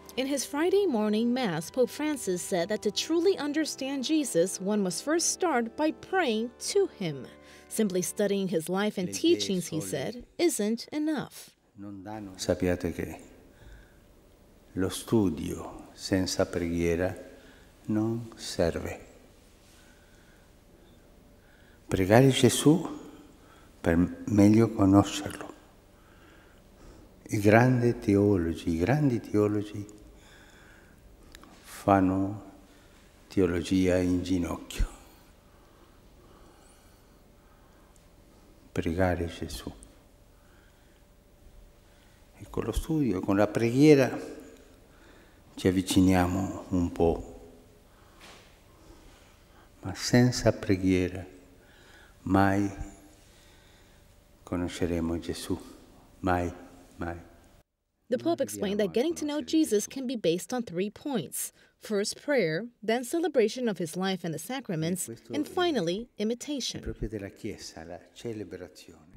In his Friday morning Mass, Pope Francis said that to truly understand Jesus, one must first start by praying to him. Simply studying his life and teachings, he said, isn't enough. Sappiate che lo studio senza preghiera non serve. Pregare Gesù per meglio conoscerlo. I grandi teologi fanno teologia in ginocchio. Pregare Gesù. E con lo studio, con la preghiera ci avviciniamo un po', ma senza preghiera mai conosceremo Gesù, mai. The Pope explained that getting to know Jesus can be based on 3 points. First, prayer, then celebration of his life and the sacraments, and finally, imitation. Proprio della Chiesa, la celebrazione.